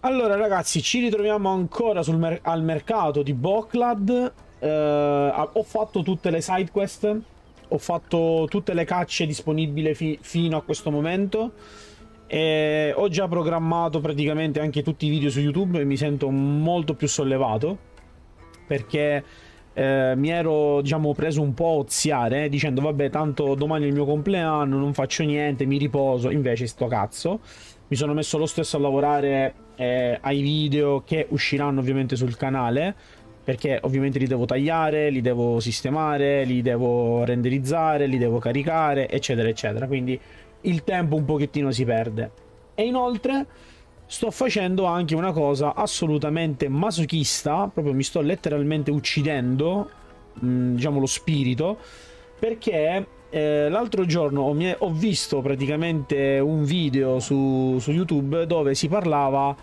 Allora ragazzi, ci ritroviamo ancora al mercato di Boklad. Ho fatto tutte le side quest, ho fatto tutte le cacce disponibili fino a questo momento e ho già programmato praticamente anche tutti i video su YouTube e mi sento molto più sollevato perché mi ero, diciamo, preso un po' a oziare, dicendo vabbè, tanto domani è il mio compleanno, non faccio niente, mi riposo. Invece sto cazzo, mi sono messo lo stesso a lavorare ai video che usciranno ovviamente sul canale, perché ovviamente li devo tagliare, li devo sistemare, li devo renderizzare, li devo caricare, eccetera eccetera, quindi il tempo un pochettino si perde. E inoltre sto facendo anche una cosa assolutamente masochista, proprio mi sto letteralmente uccidendo, diciamo, lo spirito, perché l'altro giorno ho visto praticamente un video su YouTube dove si parlava,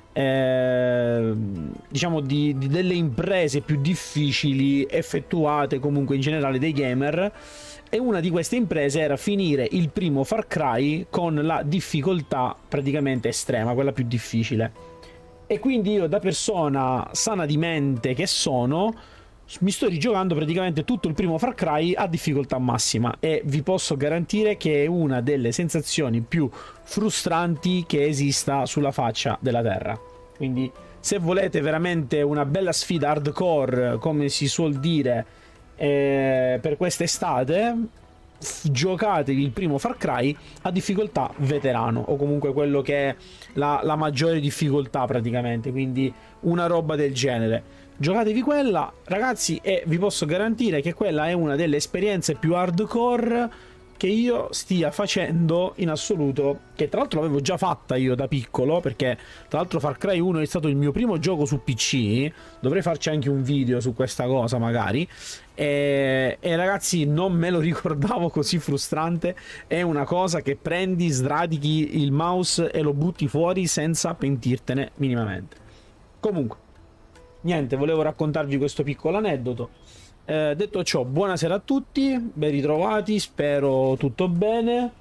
diciamo, di delle imprese più difficili effettuate comunque in generale dai gamer. E una di queste imprese era finire il primo Far Cry con la difficoltà praticamente estrema, quella più difficile. E quindi io, da persona sana di mente che sono, mi sto rigiocando praticamente tutto il primo Far Cry a difficoltà massima e vi posso garantire che è una delle sensazioni più frustranti che esista sulla faccia della terra. Quindi se volete veramente una bella sfida hardcore, come si suol dire, per quest'estate, giocatevi il primo Far Cry a difficoltà veterano, o comunque quello che è la maggiore difficoltà praticamente, quindi una roba del genere. Giocatevi quella, ragazzi, e vi posso garantire che quella è una delle esperienze più hardcore che io stia facendo in assoluto, che tra l'altro l'avevo già fatta io da piccolo, perché tra l'altro Far Cry 1 è stato il mio primo gioco su PC, dovrei farci anche un video su questa cosa magari, e ragazzi, non me lo ricordavo così frustrante. È una cosa che prendi, sradichi il mouse e lo butti fuori senza pentirtene minimamente. Comunque, niente, volevo raccontarvi questo piccolo aneddoto. Detto ciò, buonasera a tutti, ben ritrovati, spero tutto bene.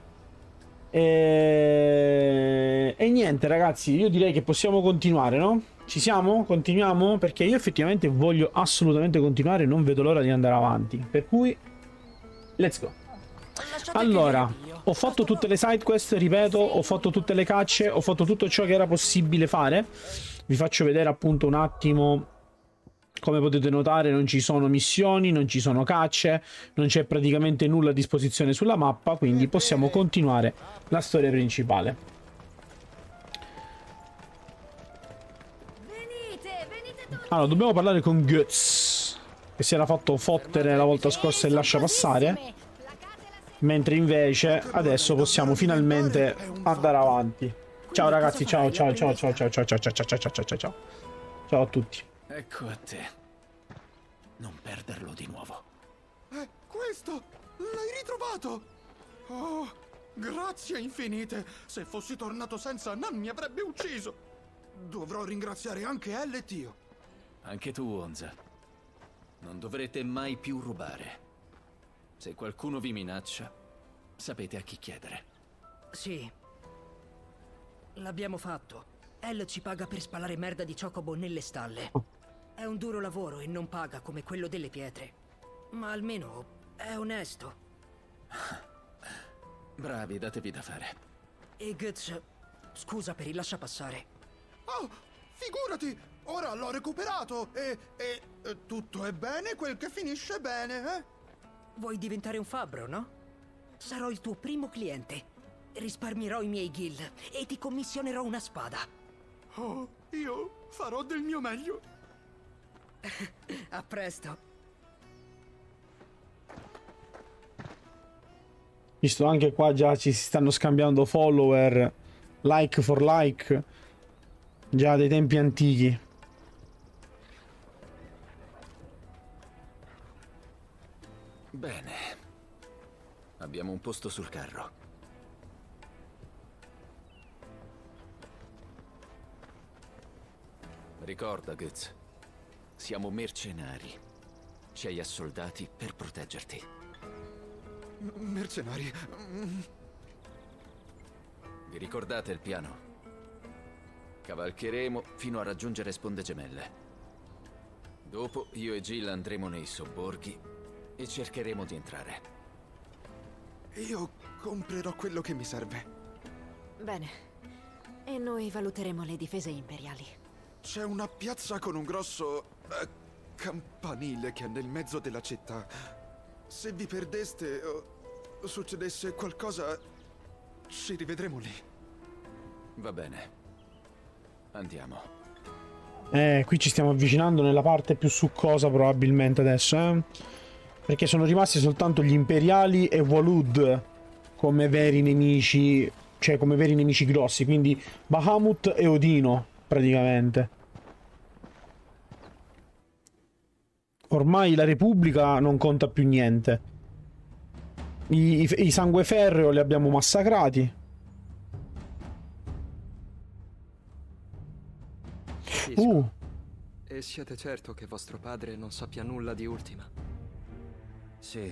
E niente ragazzi, io direi che possiamo continuare, no? Ci siamo? Continuiamo? Perché io effettivamente voglio assolutamente continuare, non vedo l'ora di andare avanti. Per cui, let's go. Allora, ho fatto tutte le side quest, ripeto, ho fatto tutte le cacce, ho fatto tutto ciò che era possibile fare. Vi faccio vedere appunto un attimo. Come potete notare non ci sono missioni, non ci sono cacce, non c'è praticamente nulla a disposizione sulla mappa, quindi possiamo continuare la storia principale. Allora, dobbiamo parlare con Guts, che si era fatto fottere la volta scorsa e lascia passare, mentre invece adesso possiamo finalmente andare avanti. Ciao ragazzi, ciao ciao ciao ciao ciao ciao ciao ciao ciao ciao ciao ciao. Ciao a tutti. Ecco a te. Non perderlo di nuovo. Questo! L'hai ritrovato! Oh, grazie infinite! Se fossi tornato senza, Nan mi avrebbe ucciso! Dovrò ringraziare anche Elle e Tio. Anche tu, Onza. Non dovrete mai più rubare. Se qualcuno vi minaccia, sapete a chi chiedere. Sì. L'abbiamo fatto. Elle ci paga per spalare merda di Chocobo nelle stalle. È un duro lavoro e non paga come quello delle pietre. Ma almeno è onesto. Bravi, datevi da fare. E Guts, scusa per il lasciapassare. Oh, figurati! Ora l'ho recuperato e tutto è bene quel che finisce bene, eh? Vuoi diventare un fabbro, no? Sarò il tuo primo cliente. Risparmierò i miei gil e ti commissionerò una spada. Oh, io farò del mio meglio. A presto. Visto anche qua già ci si stanno scambiando follower, like for like, già dei tempi antichi. Bene. Abbiamo un posto sul carro. Ricorda, Guts. Siamo mercenari. Ci hai assoldati per proteggerti. Mercenari. Vi ricordate il piano? Cavalcheremo fino a raggiungere Sponde Gemelle. Dopo io e Jill andremo nei sobborghi e cercheremo di entrare. Io comprerò quello che mi serve. Bene. E noi valuteremo le difese imperiali. C'è una piazza con un grosso campanile che è nel mezzo della città. Se vi perdeste o succedesse qualcosa, ci rivedremo lì. Va bene. Andiamo. Qui ci stiamo avvicinando nella parte più succosa probabilmente adesso, perché sono rimasti soltanto gli imperiali e Walud come veri nemici, cioè come veri nemici grossi, quindi Bahamut e Odino praticamente. Ormai la Repubblica non conta più niente. I Sangueferreo li abbiamo massacrati. E siete certo che vostro padre non sappia nulla di Ultima? Sì.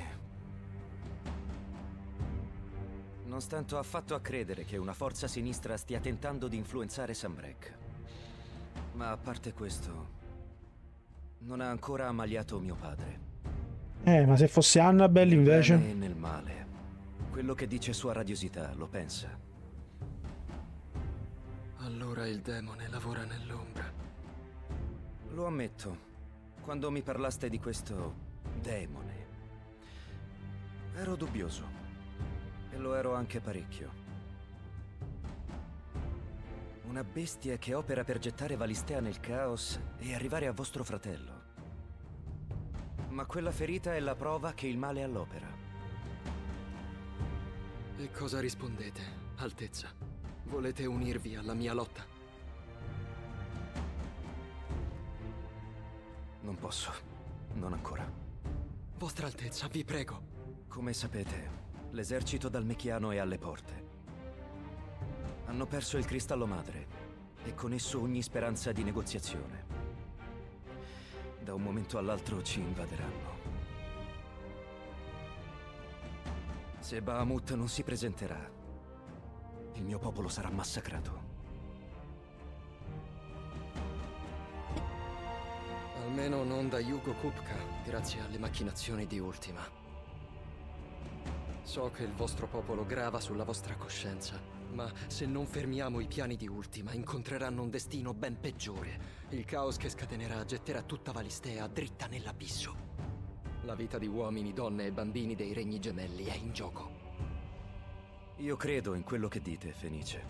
Non stento affatto a credere che una forza sinistra stia tentando di influenzare Sanbreque. Ma a parte questo, non ha ancora ammaliato mio padre. Ma se fosse Annabelle invece? Nel bene e nel male. Quello che dice sua radiosità, lo pensa. Allora il demone lavora nell'ombra. Lo ammetto. Quando mi parlaste di questo demone, ero dubbioso. E lo ero anche parecchio. Una bestia che opera per gettare Valistea nel caos e arrivare a vostro fratello. Ma quella ferita è la prova che il male è all'opera. E cosa rispondete, Altezza? Volete unirvi alla mia lotta? Non posso. Non ancora. Vostra Altezza, vi prego. Come sapete, l'esercito dalmechiano è alle porte. Hanno perso il cristallo madre e con esso ogni speranza di negoziazione. Da un momento all'altro ci invaderanno. Se Bahamut non si presenterà, il mio popolo sarà massacrato. Almeno non da Yugo Kupka, grazie alle macchinazioni di Ultima. So che il vostro popolo grava sulla vostra coscienza, ma se non fermiamo i piani di Ultima, incontreranno un destino ben peggiore. Il caos che scatenerà getterà tutta Valistea dritta nell'abisso. La vita di uomini, donne e bambini dei regni gemelli è in gioco. Io credo in quello che dite, Fenice.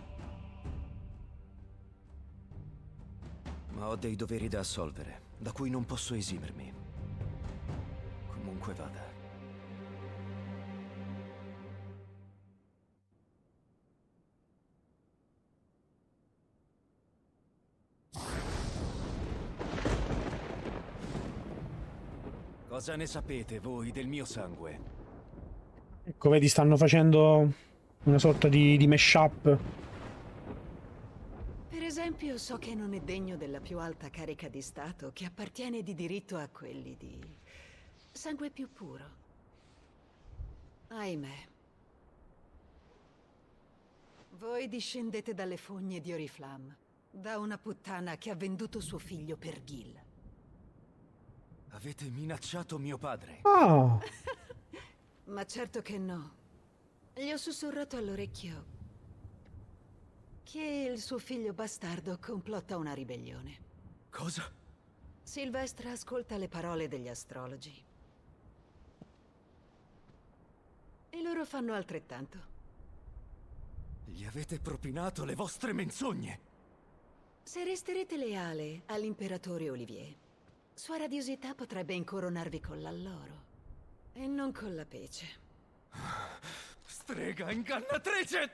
Ma ho dei doveri da assolvere, da cui non posso esimermi. Comunque vada. Cosa ne sapete voi del mio sangue? Ecco, vedi, stanno facendo una sorta di mashup. Per esempio, so che non è degno della più alta carica di Stato, che appartiene di diritto a quelli di sangue più puro. Ahimè. Voi discendete dalle fogne di Oriflamme, da una puttana che ha venduto suo figlio per Gil. Avete minacciato mio padre? Ah! Ma certo che no. Gli ho sussurrato all'orecchio che il suo figlio bastardo complotta una ribellione. Cosa? Silvestra ascolta le parole degli astrologi. E loro fanno altrettanto. Gli avete propinato le vostre menzogne! Se resterete leale all'imperatore Olivier, sua radiosità potrebbe incoronarvi con l'alloro. E non con la pece. Strega ingannatrice!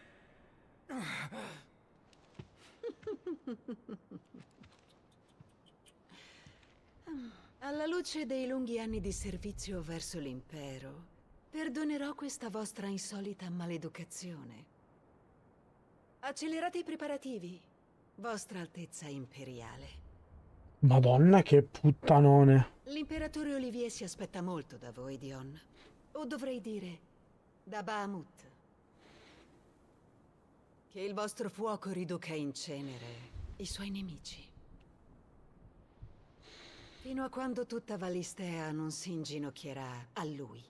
Alla luce dei lunghi anni di servizio verso l'impero, perdonerò questa vostra insolita maleducazione. Accelerate i preparativi, vostra altezza imperiale. Madonna, che puttanone. L'imperatore Olivier si aspetta molto da voi, Dion. O dovrei dire, da Bahamut. Che il vostro fuoco riduca in cenere i suoi nemici. Fino a quando tutta Valistea non si inginocchierà a lui.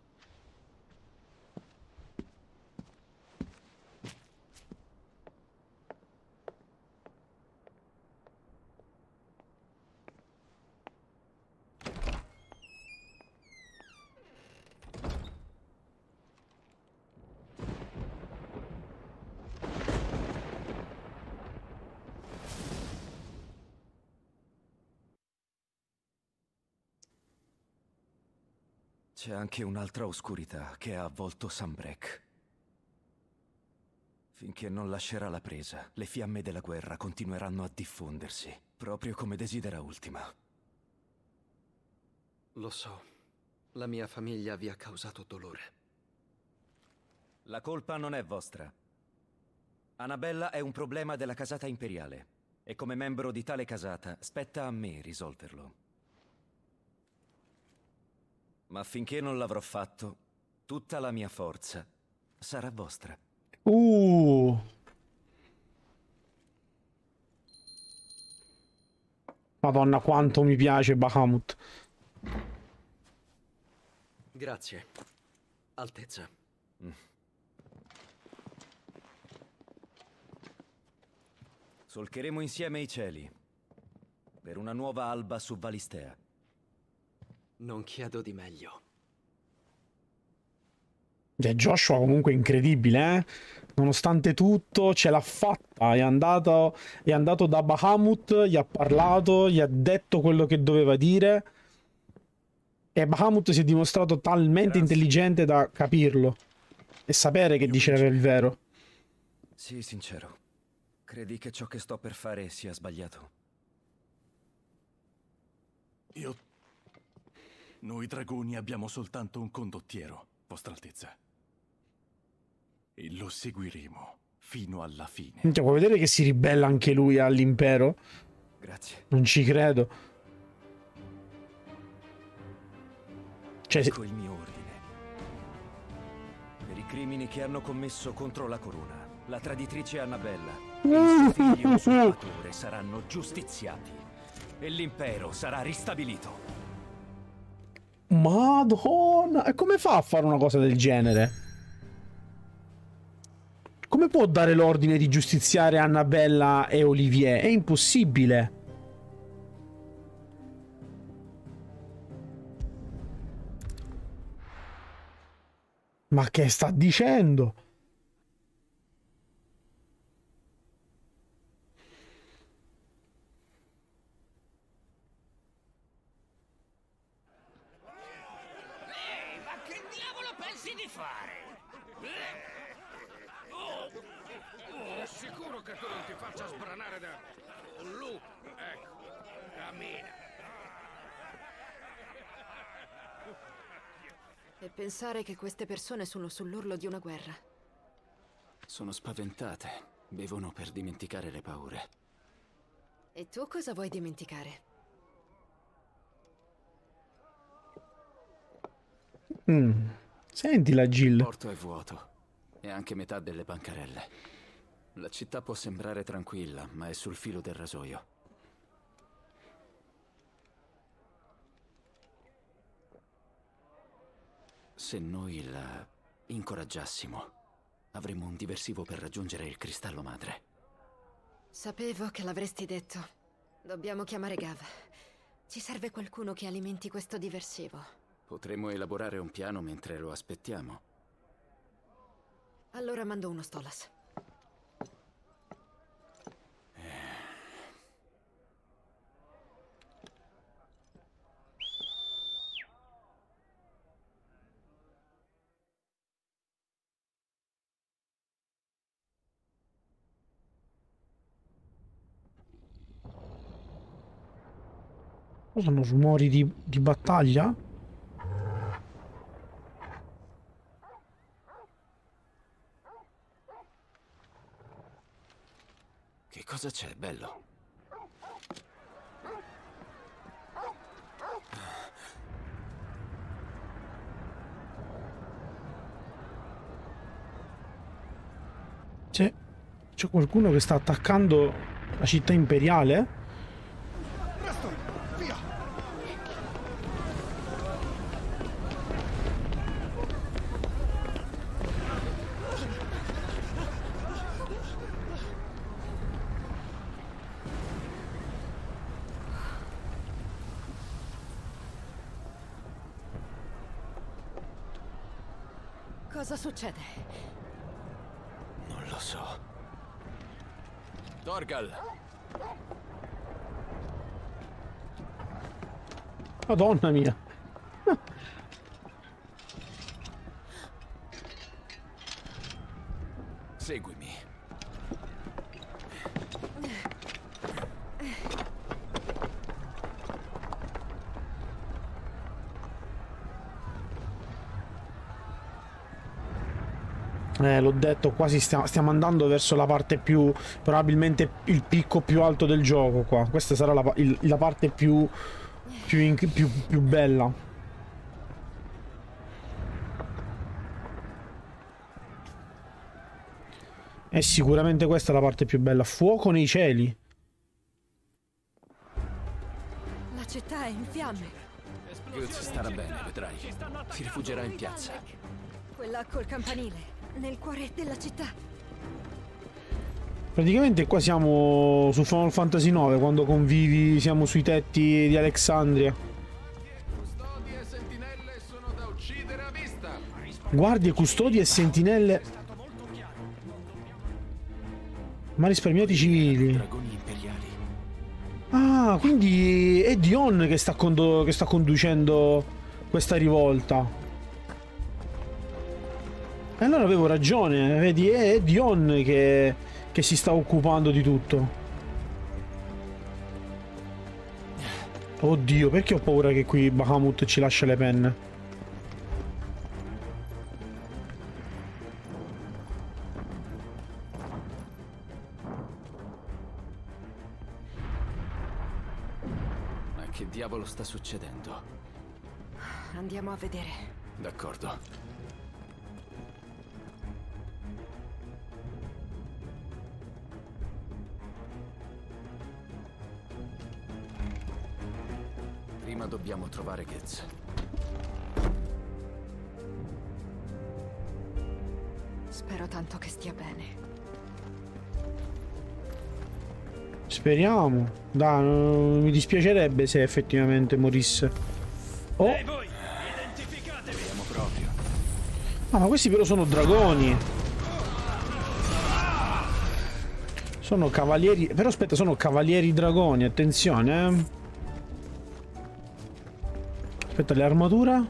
C'è anche un'altra oscurità che ha avvolto Sanbreque. Finché non lascerà la presa, le fiamme della guerra continueranno a diffondersi, proprio come desidera Ultima. Lo so. La mia famiglia vi ha causato dolore. La colpa non è vostra. Annabella è un problema della casata imperiale e come membro di tale casata spetta a me risolverlo. Ma finché non l'avrò fatto, tutta la mia forza sarà vostra. Madonna, quanto mi piace Bahamut. Grazie, Altezza. Solcheremo insieme i cieli per una nuova alba su Valistea. Non chiedo di meglio. Cioè, Joshua comunque è incredibile, eh? Nonostante tutto, ce l'ha fatta. È andato da Bahamut, gli ha parlato, gli ha detto quello che doveva dire. E Bahamut si è dimostrato talmente intelligente da capirlo e sapere che diceva il vero. Sii sincero. Credi che ciò che sto per fare sia sbagliato? Noi dragoni abbiamo soltanto un condottiero, Vostra Altezza. E lo seguiremo fino alla fine. Cioè, puoi vedere che si ribella anche lui all'impero? Grazie. Non ci credo. Cioè, ecco il mio ordine. Per i crimini che hanno commesso contro la corona, la traditrice Annabella e il suo figlio usurpatore saranno giustiziati e l'impero sarà ristabilito. Madonna, e come fa a fare una cosa del genere? Come può dare l'ordine di giustiziare Annabella e Olivier? È impossibile. Ma che sta dicendo? Ma che diavolo pensi di fare? Sicuro che tu non ti faccia sbranare da un lupo. Ecco, cammina. E pensare che queste persone sono sull'orlo di una guerra. Sono spaventate. Bevono per dimenticare le paure. E tu cosa vuoi dimenticare? Senti la Jill. Il porto è vuoto. E anche metà delle bancarelle. La città può sembrare tranquilla, ma è sul filo del rasoio. Se noi la incoraggiassimo, avremmo un diversivo per raggiungere il cristallo madre. Sapevo che l'avresti detto. Dobbiamo chiamare Gav. Ci serve qualcuno che alimenti questo diversivo. Potremmo elaborare un piano mentre lo aspettiamo. Allora mando uno Stolas. Sono rumori di battaglia? Che cosa c'è, bello? C'è qualcuno che sta attaccando La città imperiale? Presto, via! Cosa succede? Non lo so. Torgal! Madonna mia. Seguimi. L'ho detto, quasi stiamo andando verso la parte più... probabilmente il picco più alto del gioco qua. Questa sarà la parte più bella. E sicuramente questa è la parte più bella. Fuoco nei cieli. La città è in fiamme. Guts starà bene, vedrai. Si rifugierà in piazza. Quella col campanile, nel cuore della città. Praticamente qua siamo su Final Fantasy IX, quando convivi, siamo sui tetti di Alexandria. Custodi e sentinelle sono da uccidere a vista. Guardie, custodi e sentinelle. Ma risparmiati civili. Dragoni imperiali. Ah, quindi è Dion che sta conducendo questa rivolta. E allora avevo ragione, vedi, è Dion che si sta occupando di tutto. Oddio, perché ho paura che qui Bahamut ci lascia le penne? Ma che diavolo sta succedendo? Andiamo a vedere. D'accordo. Prima dobbiamo trovare Guts. Spero tanto che stia bene. Speriamo. Dai, mi dispiacerebbe se effettivamente morisse. Oh! Vediamo proprio. Ah, ma questi però sono dragoni. Sono cavalieri. Però aspetta, sono cavalieri dragoni, attenzione, Aspetta, le armature?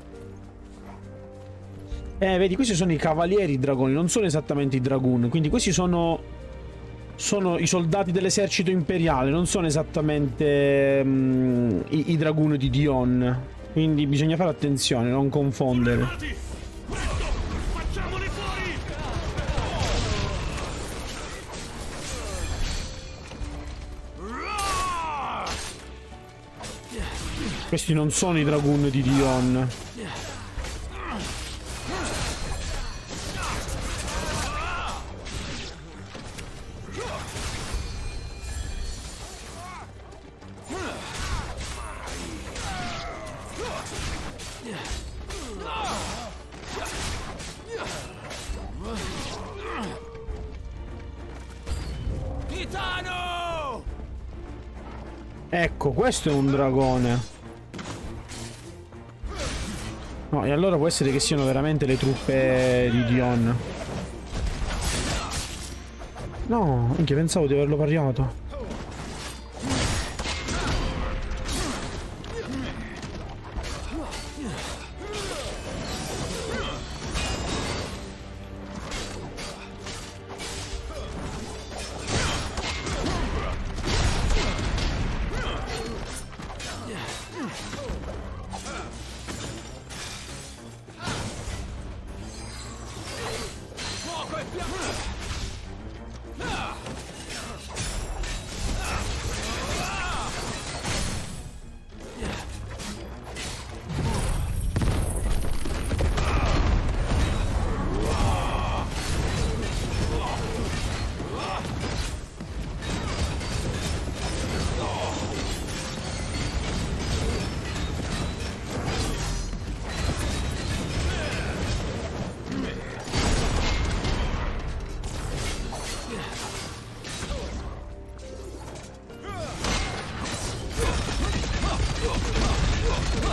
Vedi, questi sono i cavalieri dragoni, non sono esattamente i dragoon. Quindi questi sono i soldati dell'esercito imperiale, non sono esattamente i dragoon di Dion. Quindi bisogna fare attenzione, non confondere. Facciamoli fuori! Questi non sono i dragoon di Dion. Titano! Ecco, questo è un dragone. No, e allora può essere che siano veramente le truppe di Dion. No, anche pensavo di averlo pariato.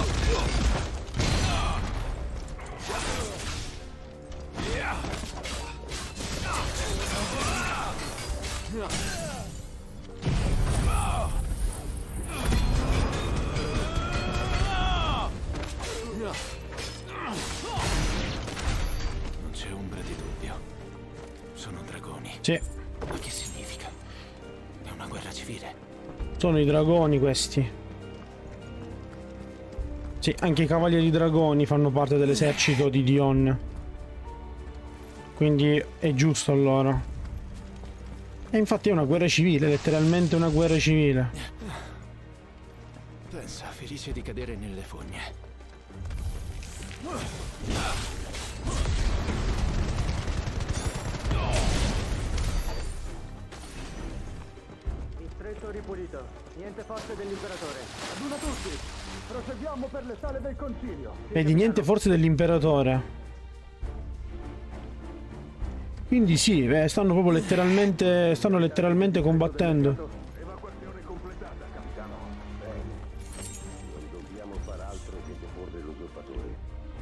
Non c'è ombra di dubbio. Sono dragoni. Sì. Ma che significa? È una guerra civile. Sono i dragoni questi. Sì, anche i cavalieri dragoni fanno parte dell'esercito di Dion. Quindi è giusto allora. E infatti è una guerra civile, letteralmente una guerra civile. Pensa, felice di cadere nelle fogne. Distretto ripulito. Niente forze dell'imperatore. Aduna tutti. Proseguiamo per le sale del concilio. Vedi, niente forze dell'imperatore. Quindi sì, stanno proprio letteralmente. Stanno letteralmente combattendo. Evacuazione completata, capitano. Bene. Non dobbiamo far altro che deporre l'usurpatore.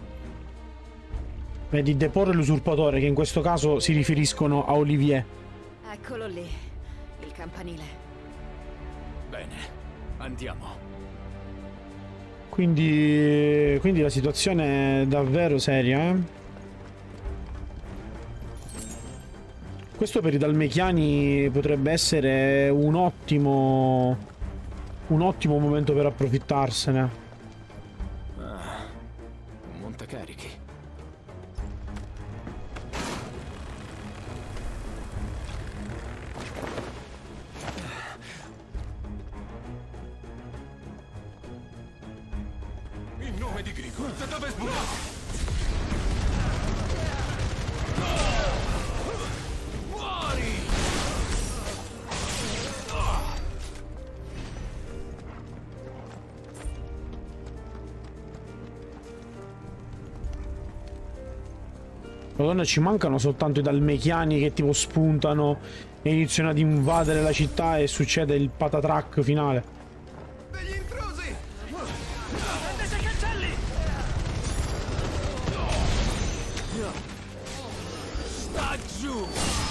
Vedi, deporre l'usurpatore, che in questo caso si riferiscono a Olivier. Eccolo lì, il campanile. Bene, andiamo. Quindi la situazione è davvero seria, eh? Questo per i dalmechiani potrebbe essere un ottimo momento per approfittarsene. Ah, un montacarichi. In nome di Grigor, da dove sbucato? Madonna, ci mancano soltanto i dalmechiani che tipo spuntano e iniziano ad invadere la città e succede il patatrack finale. Degli intrusi! Prendete i cancelli! Sta giù!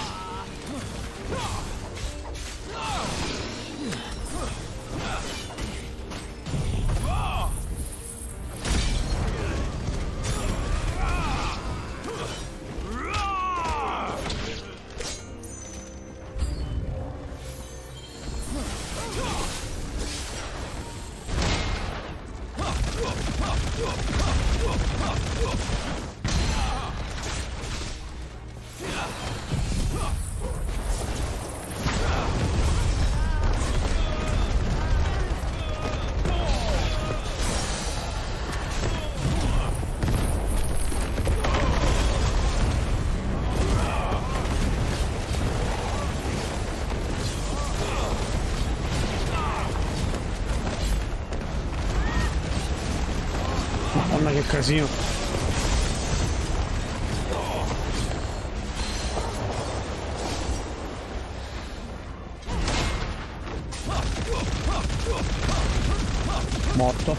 Madonna, che casino. Morto.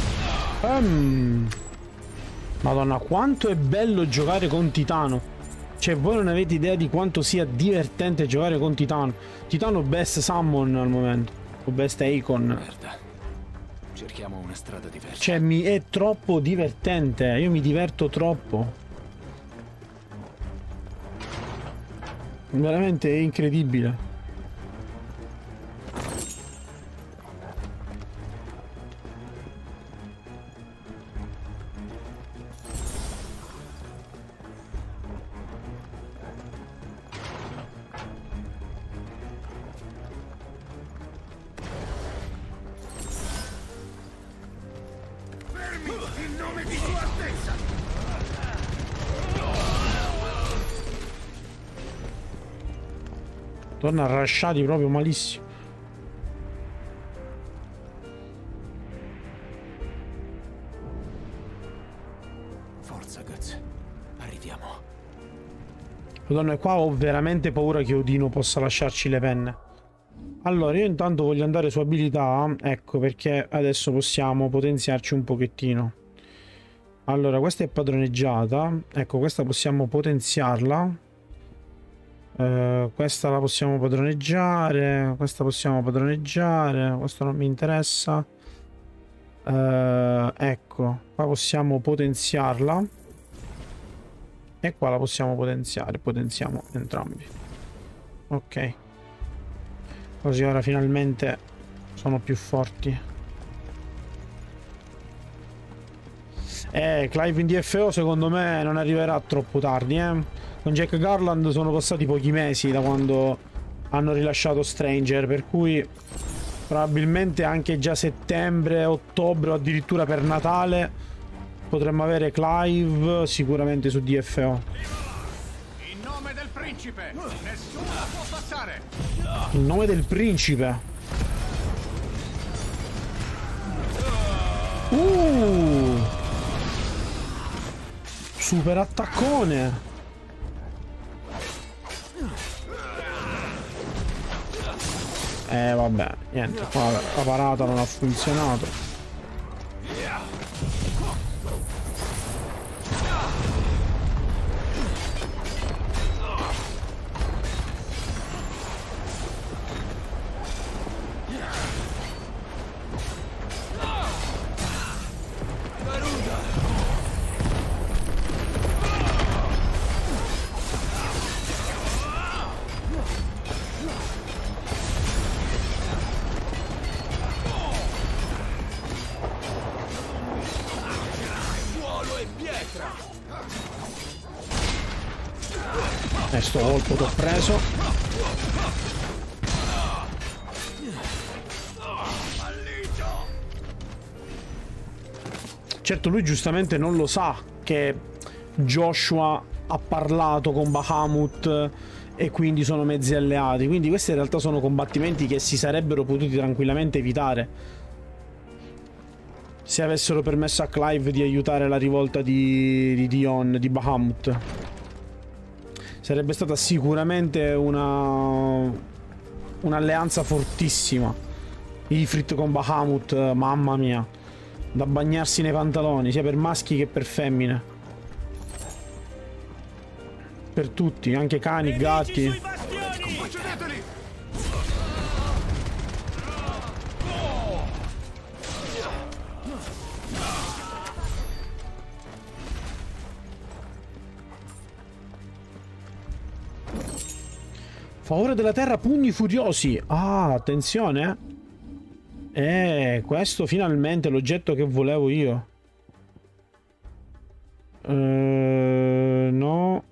Madonna, quanto è bello giocare con Titano. Cioè, voi non avete idea di quanto sia divertente giocare con Titano. Titano best summon al momento. O best icon. Merda. Cerchiamo una strada diversa. Cioè, è troppo divertente. Io mi diverto troppo. Veramente è incredibile. In nome di Sua Altezza! Torna arrasciati proprio malissimo. Forza, Guts. Arriviamo. Madonna, qua ho veramente paura che Odino possa lasciarci le penne. Allora, io intanto voglio andare su abilità, ecco perché adesso possiamo potenziarci un pochettino. Allora, questa è padroneggiata, ecco, questa possiamo potenziarla. Questa la possiamo padroneggiare, questa possiamo padroneggiare, questo non mi interessa. Ecco, qua possiamo potenziarla. E qua la possiamo potenziare, potenziamo entrambi. Ok. Così ora finalmente sono più forti. Clive in DFO secondo me non arriverà troppo tardi, Con Jack Garland sono passati pochi mesi da quando hanno rilasciato Stranger, per cui probabilmente anche già settembre, ottobre o addirittura per Natale potremmo avere Clive sicuramente su DFO. In nome del principe, nessuno può passare. In nome del principe. Super attaccone. Vabbè, niente, qua la parata non ha funzionato. Sto colpo t'ho preso. Certo, lui giustamente non lo sa che Joshua ha parlato con Bahamut e quindi sono mezzi alleati. Quindi questi in realtà sono combattimenti che si sarebbero potuti tranquillamente evitare se avessero permesso a Clive di aiutare la rivolta di Dion, di Bahamut. Sarebbe stata sicuramente un'alleanza fortissima. Ifrit con Bahamut, mamma mia, da bagnarsi nei pantaloni, sia per maschi che per femmine. Per tutti, anche cani, gatti. Favore della terra, pugni furiosi. Ah, attenzione. Questo finalmente è l'oggetto che volevo io. No.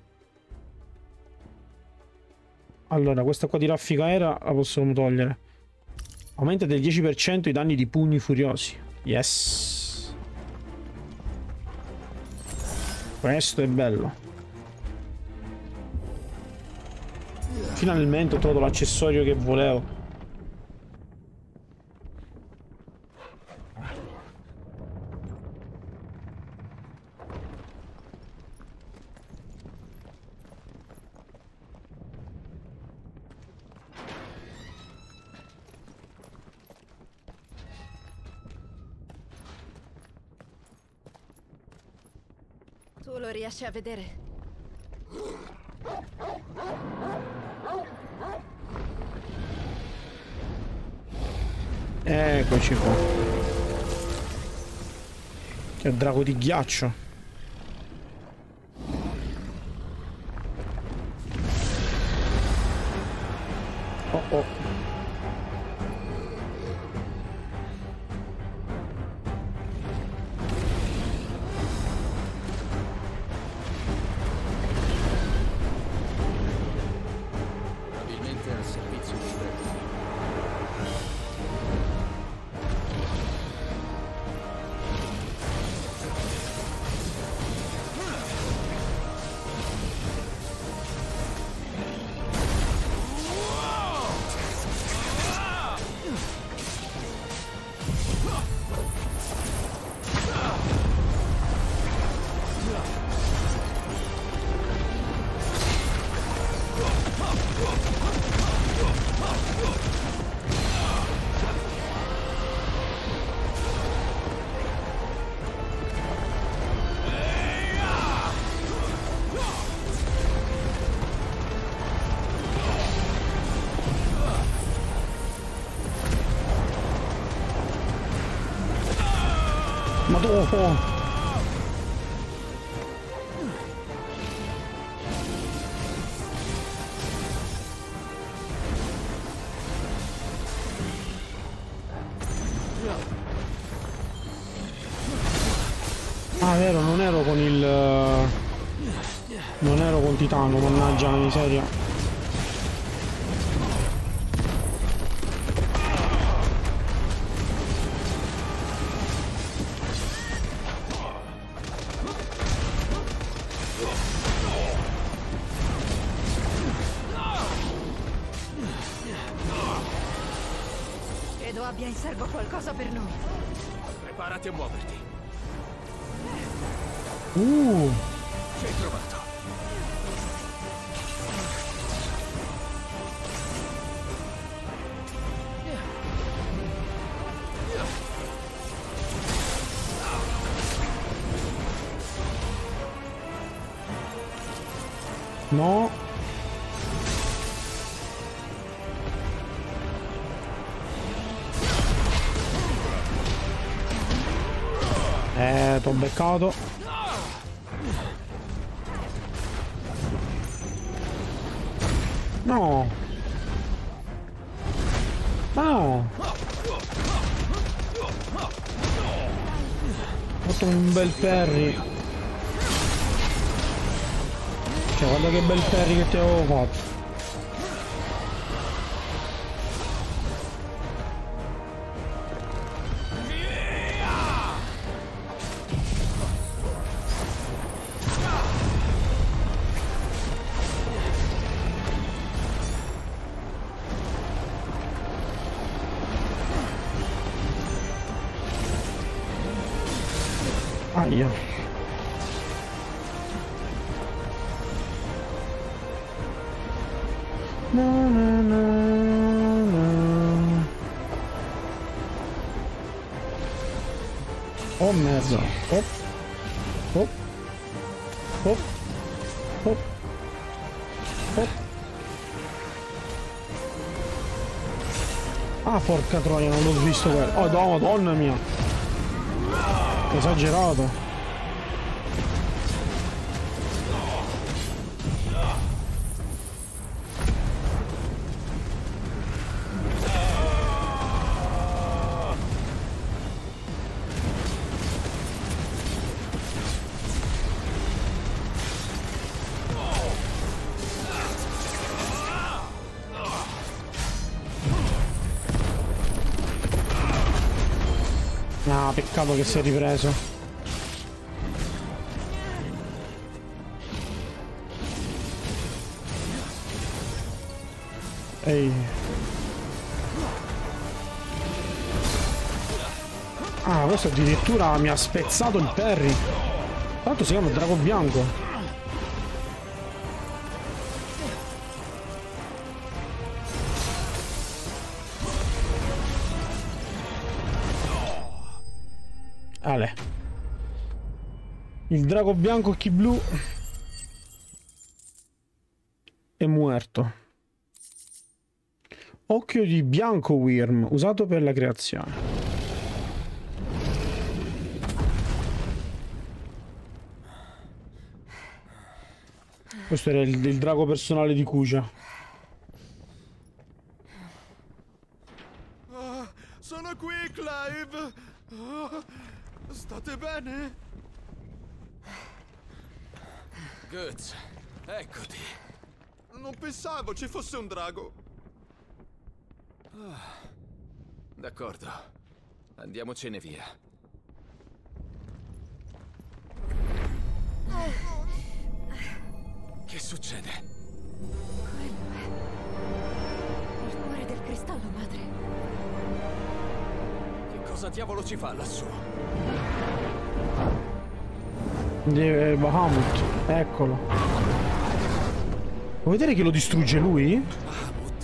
Allora, questa qua di raffica aerea la possiamo togliere. Aumenta del 10% i danni di pugni furiosi. Yes. Questo è bello. Finalmente ho trovato l'accessorio che volevo. Tu lo riesci a vedere? Eccoci qua. Che è drago di ghiaccio. Oh oh. Probabilmente al servizio di Drake. Ma dopo! Ah, vero, non ero con il... non ero con Titano, mannaggia la miseria. Credo abbia in serbo qualcosa per noi. Preparati a muoverti. Ci hai trovato. No. T'ho beccato. No. No. Ho fatto un bel parry. Cioè, guarda che bel parry che ti avevo fatto. Aia. Na, na, na, na. Oh merda. Hop. Hop. Hop. Hop. Hop. Ah, porca troia, non l'ho visto quello. Oh, no, madonna mia. Esagerato. Ah, peccato che si è ripreso. Ehi. Ah, questo addirittura mi ha spezzato il parry. Tanto si chiama Drago Bianco. Ale. Il drago bianco occhi blu è muerto. Occhio di bianco Wyrm, usato per la creazione. Questo era il drago personale di Kuja. Sono qui, Clive. State bene? Guts, eccoti. Non pensavo ci fosse un drago. D'accordo. Andiamocene via. Che succede? Quello è il cuore del cristallo madre. Che cosa diavolo ci fa lassù? Di Bahamut, eccolo. Vuoi vedere che lo distrugge lui? Bahamut.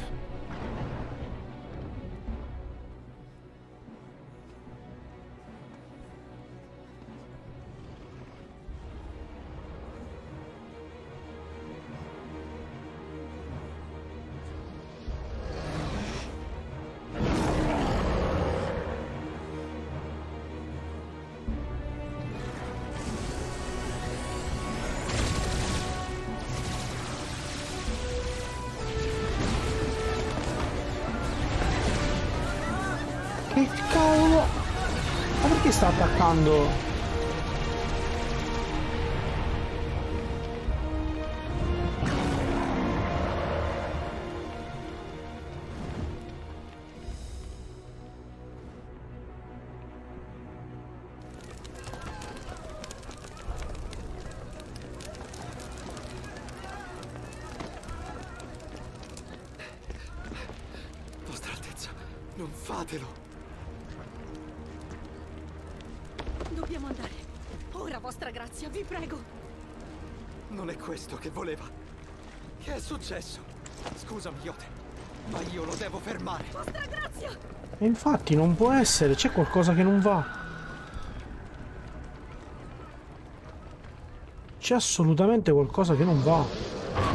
Che cavolo? Ma perché sta attaccando? Vostra Altezza, non fatelo. Dobbiamo andare. Ora, vostra grazia, vi prego. Non è questo che voleva. Che è successo? Scusami, Yote, ma io lo devo fermare. Vostra grazia! E infatti non può essere, c'è qualcosa che non va. C'è assolutamente qualcosa che non va.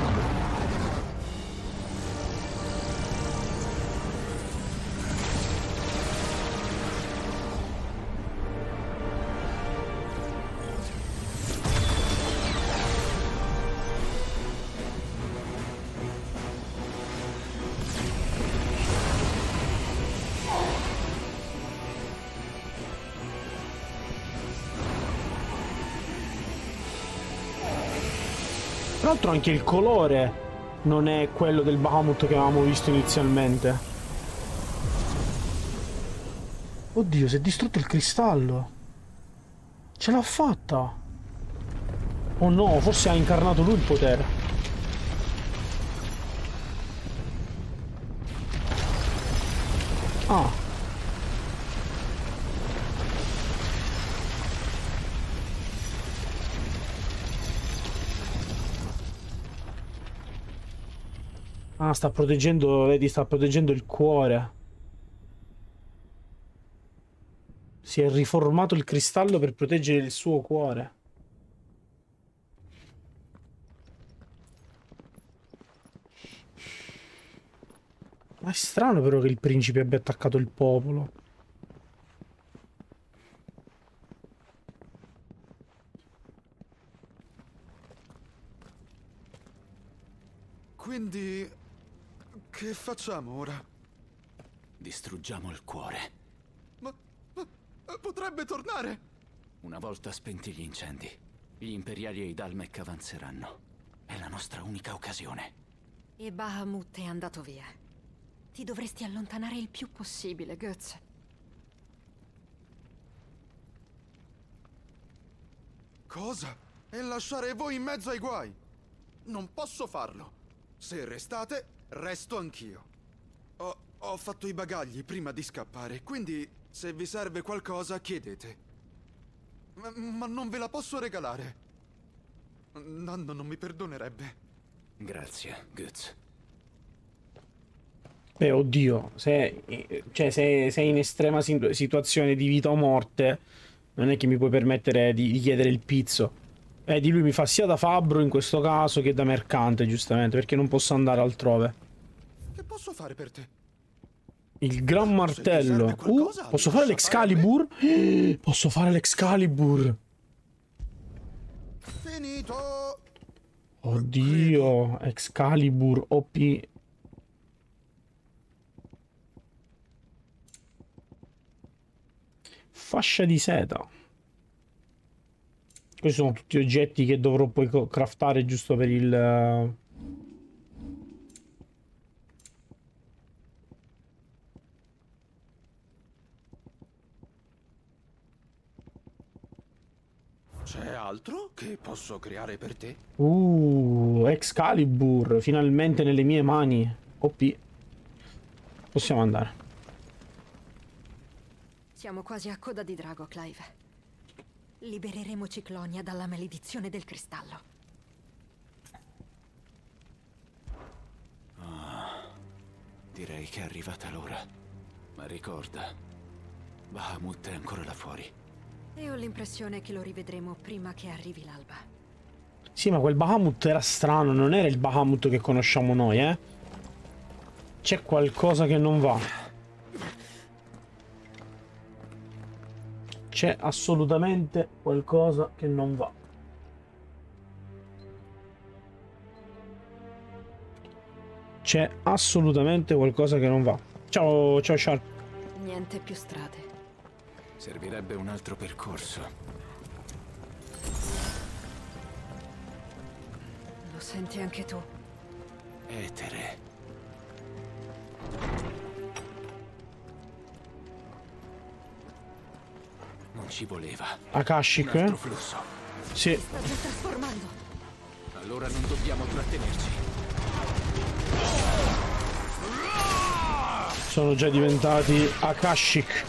Tra l'altro anche il colore non è quello del Bahamut che avevamo visto inizialmente. Oddio, si è distrutto il cristallo. Ce l'ha fatta. Oh no, forse ha incarnato lui il potere. Ah. Ah, sta proteggendo, vedi, sta proteggendo il cuore. Si è riformato il cristallo per proteggere il suo cuore. Ma è strano però che il principe abbia attaccato il popolo. Quindi... che facciamo ora? Distruggiamo il cuore. Ma potrebbe tornare! Una volta spenti gli incendi, gli imperiali e i Dalmek avanzeranno. È la nostra unica occasione. E Bahamut è andato via. Ti dovresti allontanare il più possibile, Guts. Cosa? E lasciare voi in mezzo ai guai? Non posso farlo. Se restate, resto anch'io. Ho fatto i bagagli prima di scappare, quindi se vi serve qualcosa chiedete. Ma non ve la posso regalare. Nando non mi perdonerebbe. Grazie, Guts. Beh, oddio, se sei in estrema situazione di vita o morte, non è che mi puoi permettere di chiedere il pizzo. Di lui mi fa sia da fabbro in questo caso che da mercante, giustamente, perché non posso andare altrove. Che posso fare per te? Il gran martello. Posso fare l'Excalibur? Posso fare l'Excalibur. Finito. Oddio, Excalibur OP. Fascia di seta. Questi sono tutti oggetti che dovrò poi craftare giusto per il... C'è altro che posso creare per te? Excalibur, finalmente nelle mie mani. OP. Possiamo andare. Siamo quasi a coda di drago, Clive. Libereremo Ciclonia dalla maledizione del cristallo. Direi che è arrivata l'ora. Ma ricorda, Bahamut è ancora là fuori. E ho l'impressione che lo rivedremo prima che arrivi l'alba. Sì, ma quel Bahamut era strano, non era il Bahamut che conosciamo noi, eh? C'è qualcosa che non va. C'è assolutamente qualcosa che non va. C'è assolutamente qualcosa che non va. Ciao, ciao Sharp. Niente più strade. Servirebbe un altro percorso. Lo senti anche tu? Etere. Non ci voleva. Akashic, Un altro flusso. Sì. Sta già trasformando. Allora non dobbiamo trattenerci. Sono già diventati Akashic.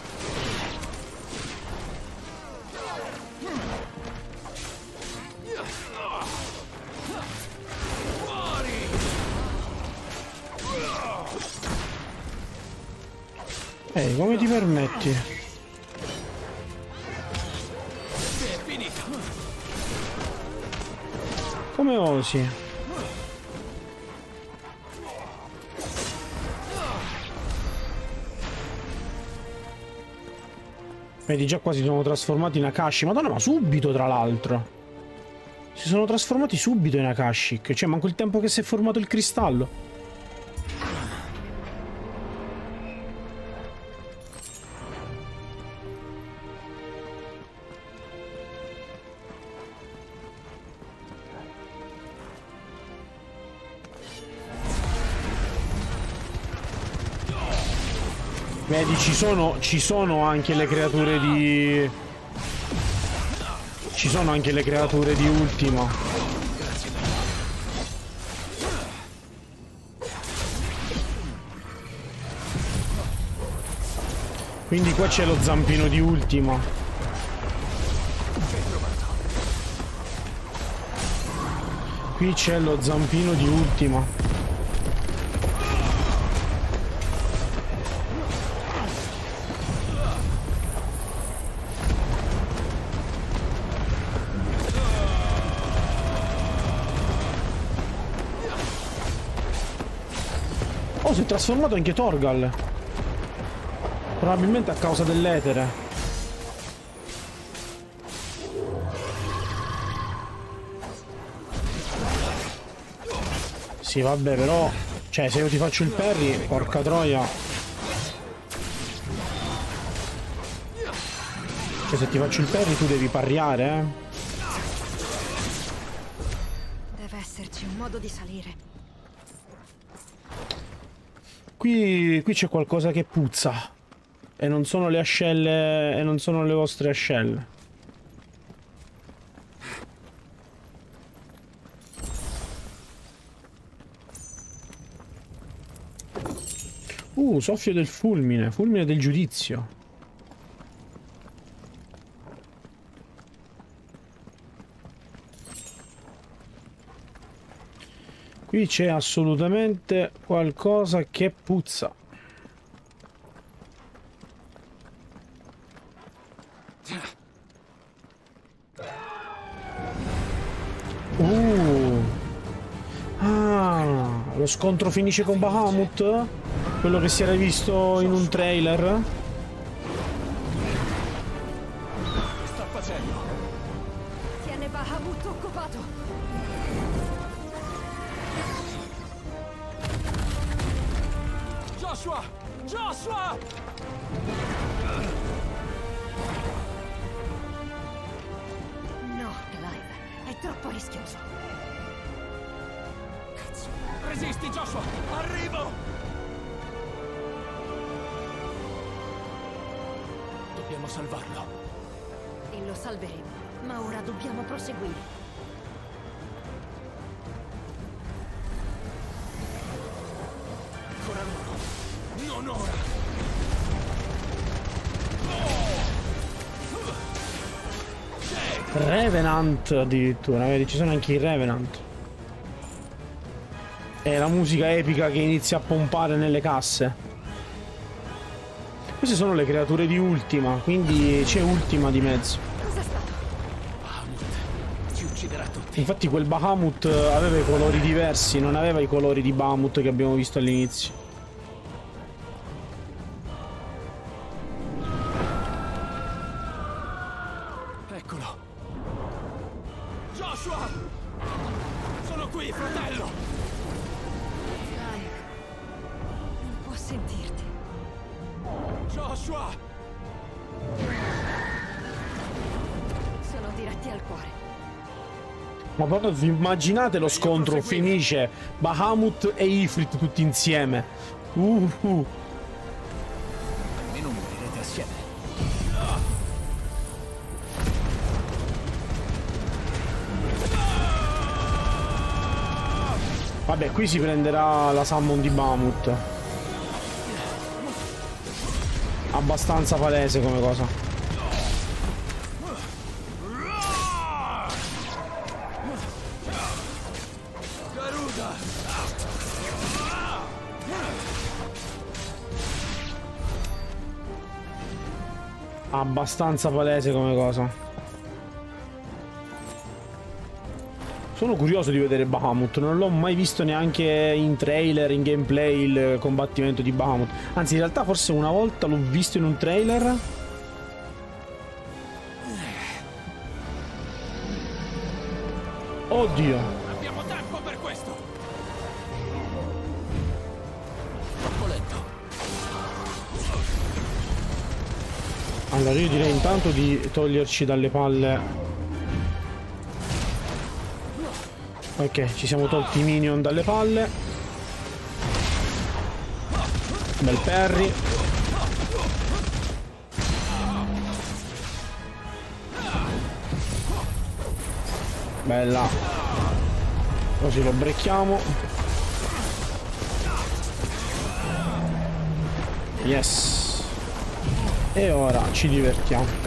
Ehi, come ti permetti? È finito. Come osi? Vedi, già quasi sono trasformati in Akashi. Madonna, ma subito, tra l'altro. Si sono trasformati subito in Akashic. Cioè, manco il tempo che si è formato il cristallo. Vedi, ci sono anche le creature di... Ci sono anche le creature di Ultima. Quindi qua c'è lo zampino di Ultima. Qui c'è lo zampino di Ultima. Oh, si è trasformato anche Torgal. Probabilmente a causa dell'etere. Sì, vabbè, però... Cioè, se io ti faccio il parry, porca troia. Cioè, se ti faccio il parry tu devi parriare, eh. Deve esserci un modo di salire. Qui c'è qualcosa che puzza. E non sono le ascelle. E non sono le vostre ascelle. Soffio del fulmine. Fulmine del giudizio. Qui c'è assolutamente qualcosa che puzza. Ah, lo scontro finisce con Bahamut? Quello che si era visto in un trailer? Che sta facendo? Tiene Bahamut occupato. Joshua! Joshua! No, Clive, è troppo rischioso. Resisti, Joshua! Arrivo! Dobbiamo salvarlo. E lo salveremo, ma ora dobbiamo proseguire. Ancora loro. Non ora. Revenant addirittura, vedi, ci sono anche i Revenant. È la musica epica che inizia a pompare nelle casse. Queste sono le creature di Ultima, quindi c'è Ultima di mezzo. Cos'è stato? Bahamut ci ucciderà tutti. Infatti quel Bahamut aveva i colori diversi, non aveva i colori di Bahamut che abbiamo visto all'inizio. Eccolo. Joshua! Sono qui, fratello! Clive, non può sentirti. Joshua! Sono diretti al cuore. Ma proprio vi immaginate lo scontro finisce Bahamut e Ifrit tutti insieme. Almeno morirete assieme. Vabbè, qui si prenderà la summon di Bahamut. Abbastanza palese come cosa. Abbastanza palese come cosa. Sono curioso di vedere Bahamut. Non l'ho mai visto neanche in trailer, in gameplay, il combattimento di Bahamut. Anzi, in realtà forse una volta l'ho visto in un trailer. Oddio. Abbiamo tempo per questo. Troppo lento. Allora io direi intanto di toglierci dalle palle. Ok, ci siamo tolti i minion dalle palle. Bel parry. Bella. Così lo brecchiamo. Yes. E ora ci divertiamo.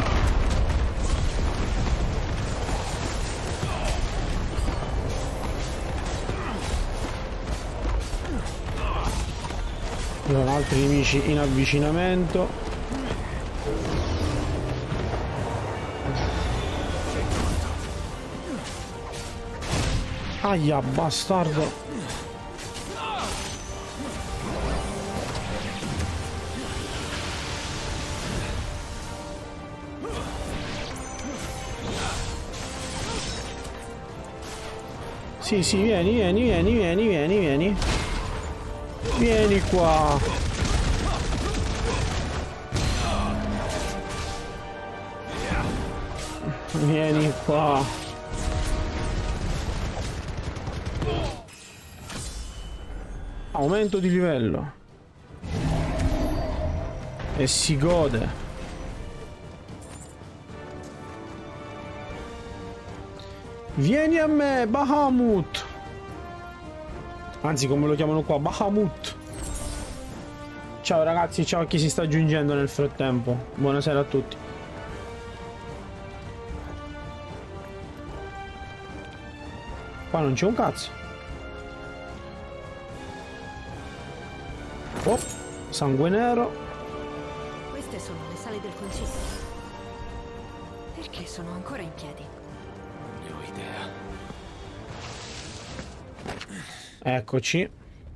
Allora, altri nemici in avvicinamento. Aia, bastardo. Sì, sì, vieni, vieni, vieni, vieni, vieni, vieni. Vieni qua. Vieni qua. Aumento di livello. E si gode. Vieni a me, Bahamut. Anzi, come lo chiamano qua, Bahamut. Ciao ragazzi, ciao a chi si sta aggiungendo nel frattempo. Buonasera a tutti. Qua non c'è un cazzo. Oh, sangue nero. Queste sono le sale del concilio. Perché sono ancora in piedi? Non ne ho idea. Eccoci.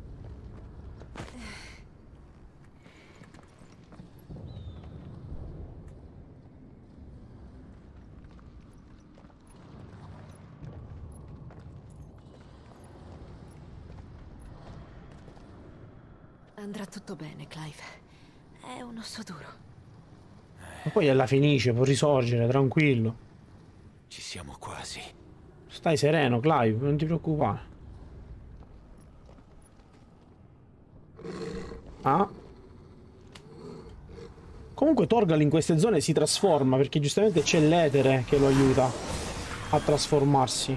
Andrà tutto bene, Clive. È un osso duro. Ma poi alla finisce, può risorgere, tranquillo. Ci siamo quasi. Stai sereno, Clive, non ti preoccupare. Ah. Comunque Torgal in queste zone si trasforma perché giustamente c'è l'etere che lo aiuta a trasformarsi.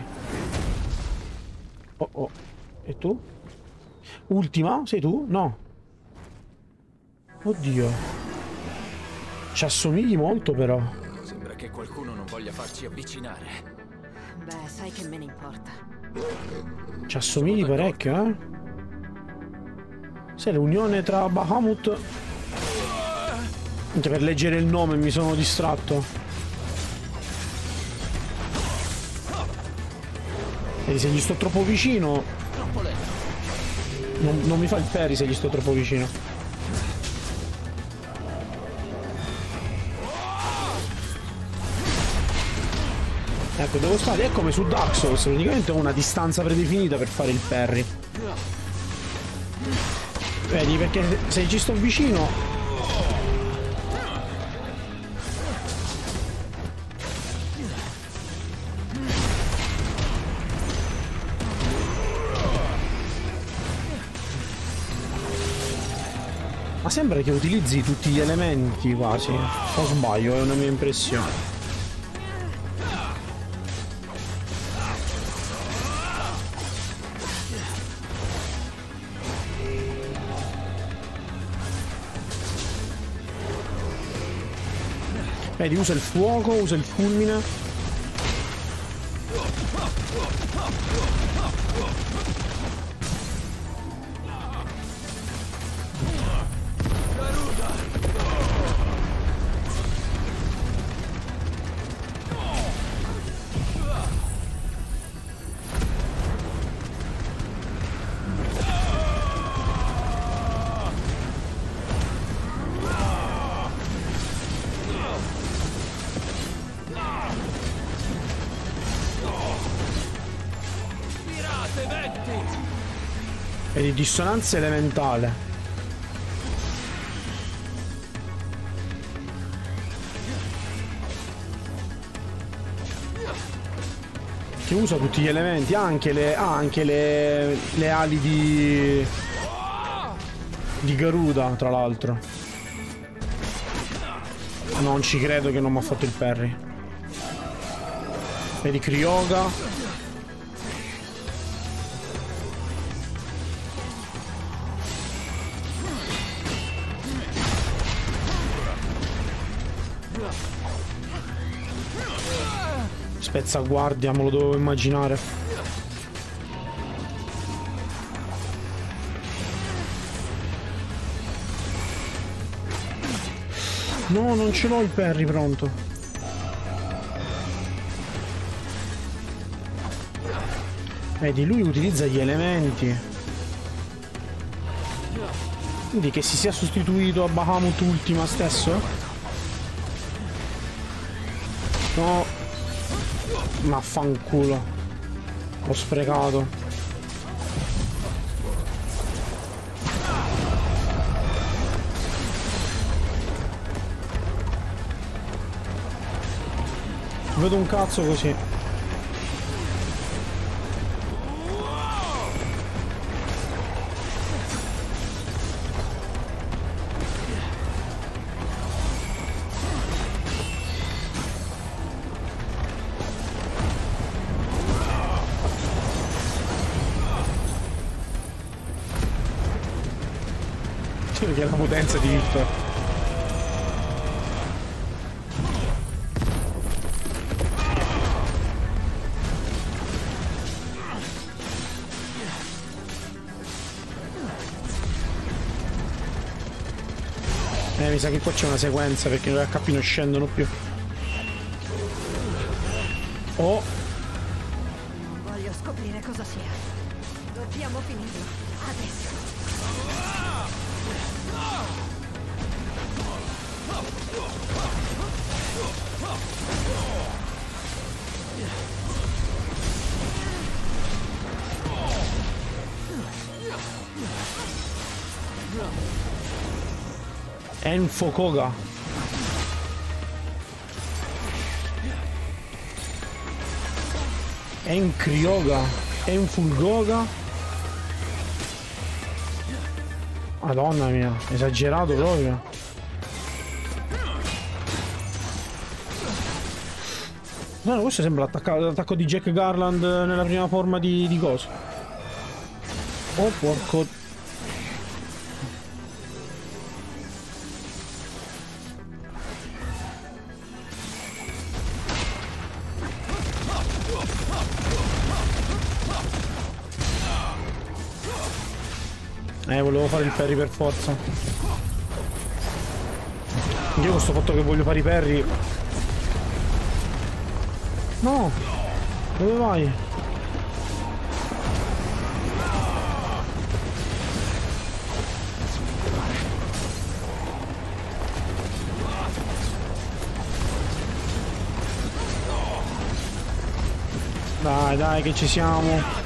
Oh oh. E tu? Ultima? Sei tu? No. Oddio. Ci assomigli molto però. Sembra che qualcuno non voglia farci avvicinare. Beh, sai che me ne importa. Ci assomigli parecchio, eh? Sai, l'unione tra Bahamut... Anche per leggere il nome mi sono distratto. Vedi, se gli sto troppo vicino... Non mi fa il parry se gli sto troppo vicino. Ecco, devo stare, è come su Dark Souls, praticamente ho una distanza predefinita per fare il parry. Vedi, perché se ci sto vicino sembra che utilizzi tutti gli elementi quasi. O sbaglio, è una mia impressione. Vedi, usa il fuoco, usa il fulmine. E di dissonanza elementale. Che usa tutti gli elementi, anche le ali di Garuda, tra l'altro. Non ci credo che non mi ha fatto il parry. Vedi Kryoga. Spezzaguardia, me lo dovevo immaginare. No, non ce l'ho il parry pronto. Vedi, lui utilizza gli elementi. Quindi che si sia sostituito a Bahamut Ultima stesso? No. Ma fanculo. Ho sprecato. Vedo un cazzo così. Che è la potenza di Victor. Mi sa che qua c'è una sequenza perché gli HP non scendono più. Oh. Non voglio scoprire cosa sia. Dobbiamo finirlo. Adesso. Enfokoga. Enkryoga. Enfulgoga. Madonna mia, esagerato proprio. No, questo sembra l'attacco di Jack Garland nella prima forma di coso. Oh porco. Volevo fare il parry per forza. Io questo fatto che voglio fare i parry. No! Dove vai? Dai, dai, che ci siamo.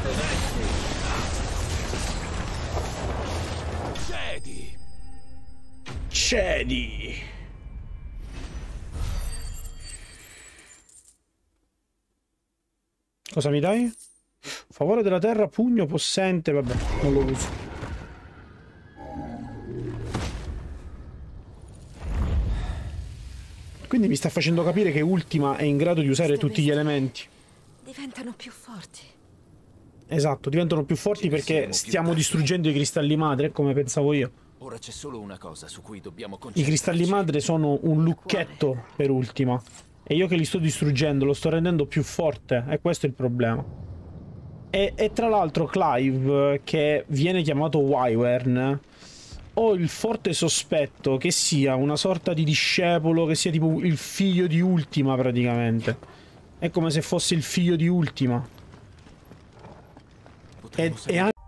Cedi. Cosa mi dai? Favore della terra, pugno possente, vabbè, non lo uso. Quindi mi sta facendo capire che Ultima è in grado di usare tutti gli elementi. Diventano più forti. Esatto, diventano più forti perché stiamo distruggendo i cristalli madre, come pensavo io. Ora c'è solo una cosa su cui dobbiamo I concentrarci. cristalli madre sono un lucchetto per Ultima. E io che li sto distruggendo, lo sto rendendo più forte. E questo è il problema. E tra l'altro Clive, che viene chiamato Wyvern, ho il forte sospetto che sia una sorta di discepolo, che sia tipo il figlio di Ultima praticamente. È come se fosse il figlio di Ultima. E anche